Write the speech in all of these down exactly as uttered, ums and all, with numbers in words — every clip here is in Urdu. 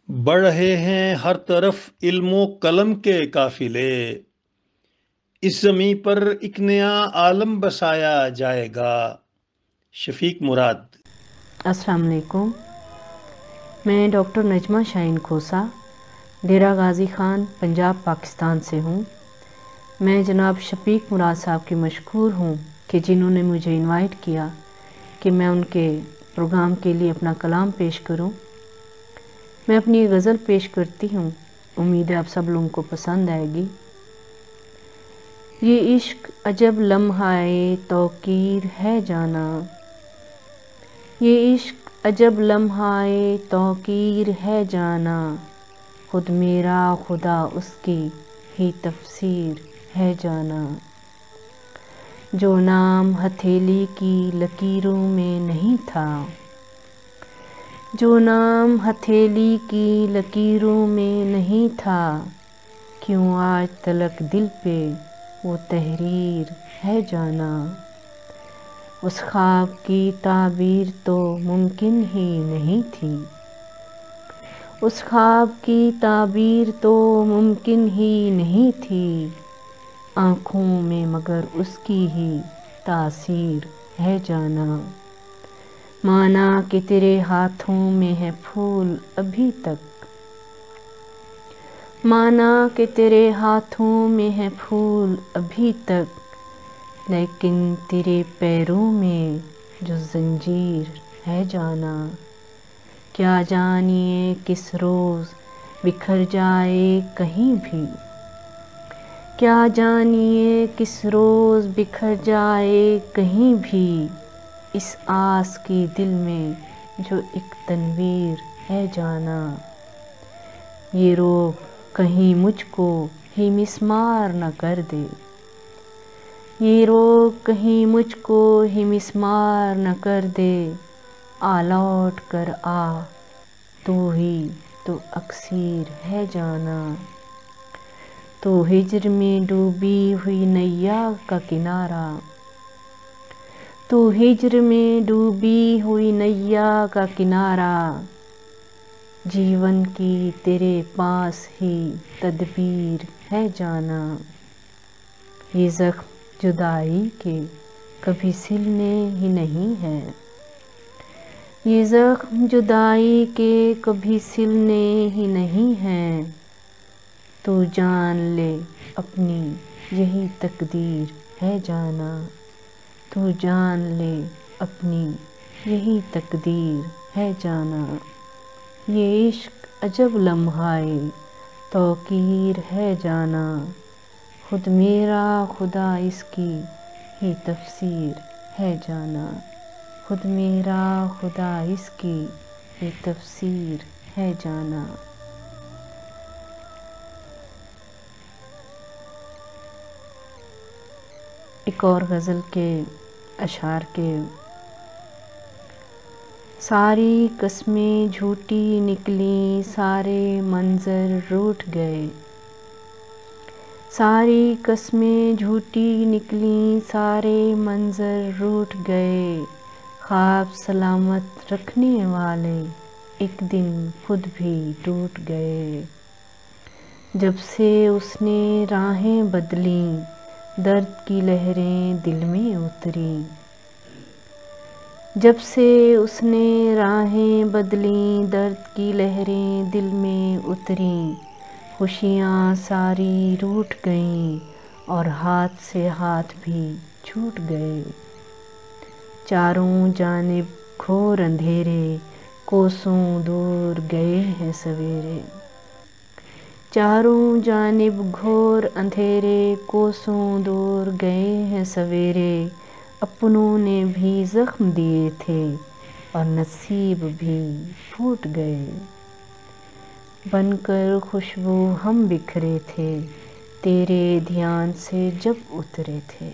بڑھ رہے ہیں ہر طرف علم و قلم کے قافلے، اس زمیں پر ایک نیا عالم بسایا جائے گا۔ شفیق مراد۔ السلام علیکم، میں ڈاکٹر نجمہ شاہین کھوسا ڈیرہ غازی خان پنجاب پاکستان سے ہوں۔ میں جناب شفیق مراد صاحب کی مشکور ہوں کہ جنہوں نے مجھے انوائٹ کیا کہ میں ان کے پروگرام کے لیے اپنا کلام پیش کروں۔ میں اپنی غزل پیش کرتی ہوں، امید ہے آپ سب لوگوں کو پسند آئے گی۔ یہ عشق عجب لمحۂ توقیر ہے جانا، یہ عشق عجب لمحۂ توقیر ہے جانا، خود میرا خدا اس کی ہی تفسیر ہے جانا۔ جو نام ہتھیلی کی لکیروں میں نہیں تھا، جو نام ہتھیلی کی لکیروں میں نہیں تھا، کیوں آج تلک دل پہ وہ تحریر ہے جانا۔ اس خواب کی تعبیر تو ممکن ہی نہیں تھی، اس خواب کی تعبیر تو ممکن ہی نہیں تھی، آنکھوں میں مگر اس کی ہی تاثیر ہے جانا۔ مانا کہ تیرے ہاتھوں میں ہے پھول ابھی تک، مانا کہ تیرے ہاتھوں میں ہے پھول ابھی تک، لیکن تیرے پیروں میں جو زنجیر ہے جانا۔ کیا جانیے کس روز بکھر جائے کہیں بھی، کیا جانیے کس روز بکھر جائے کہیں بھی، اس آس کی دل میں جو ایک تنویر ہے جانا۔ یہ روگ کہیں مجھ کو ہی مسمار نہ کر دے، یہ روگ کہیں مجھ کو ہی مسمار نہ کر دے، آ لوٹ کر آ تو ہی تو اکسیر ہے جانا۔ تو ہجر میں ڈوبی ہوئی نیا کا کنارہ، تو ہجر میں ڈوبی ہوئی نیا کا کنارہ، جیون کی تیرے پاس ہی تدبیر ہے جانا۔ یہ زخم جدائی کے کبھی سلنے ہی نہیں ہیں، یہ زخم جدائی کے کبھی سلنے ہی نہیں ہیں، تو جان لے اپنی یہی تقدیر ہے جانا، تو جان لے اپنی یہی تقدیر ہے جانا۔ یہ عشق عجب لمحۂ توقیر ہے جانا، خود میرا خدا اس کی ہی تفسیر ہے جانا، خود میرا خدا اس کی ہی تفسیر ہے جانا۔ ایک اور غزل کے اشعار کے: ساری قسمیں جھوٹی نکلیں، سارے منظر روٹھ گئے، ساری قسمیں جھوٹی نکلیں، سارے منظر روٹھ گئے، خواب سلامت رکھنے والے ایک دن خود بھی ٹوٹ گئے۔ جب سے اس نے راہیں بدلیں، درد کی لہریں دل میں اتریں، جب سے اس نے راہیں بدلیں، درد کی لہریں دل میں اتریں، خوشیاں ساری روٹھ گئیں اور ہاتھ سے ہاتھ بھی چھوٹ گئے۔ چاروں جانب گھور اندھیرے، کوسوں دور گئے ہیں سویرے، چاروں جانب گھور اندھیرے، کوسوں دور گئے ہیں سویرے، اپنوں نے بھی زخم دیے تھے اور نصیب بھی پھوٹ گئے۔ بن کر خوشبو ہم بکھرے تھے، تیرے دھیان سے جب اترے تھے،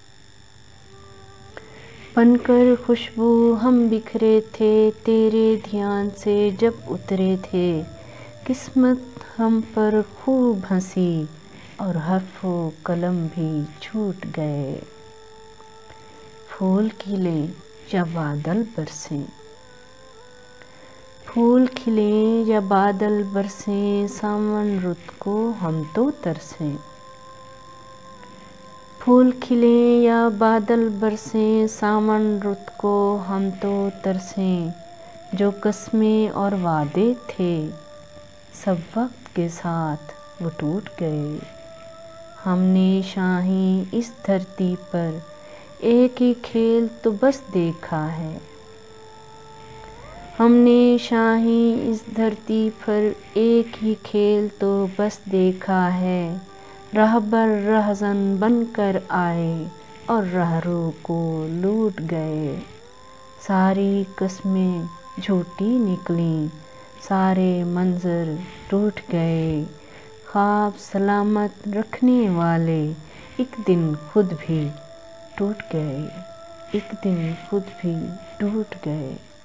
بن کر خوشبو ہم بکھرے تھے، تیرے دھیان سے جب اترے تھے، قسمت ہم پر خوب ہنسی اور حرف و قلم بھی چھوٹ گئے۔ پھول کھلیں یا بادل برسیں، پھول کھلیں یا بادل برسیں ساون رت کو ہم تو ترسیں، پھول کھلیں یا بادل برسیں ساون رت کو ہم تو ترسیں، جو قسمیں اور وعدے تھے سب وقت کے ساتھ وہ ٹوٹ گئے۔ ہم نے شاہیں اس دھرتی پر ایک ہی کھیل تو بس دیکھا ہے، ہم نے شاہیں اس دھرتی پر ایک ہی کھیل تو بس دیکھا ہے، رہبر رہزن بن کر آئے اور رہرو کو لوٹ گئے، ساری قسمیں جھوٹی نکلیں سارے منظر ٹوٹ گئے، خواب سلامت رکھنے والے ایک دن خود بھی ٹوٹ گئے، ایک دن خود بھی ٹوٹ گئے۔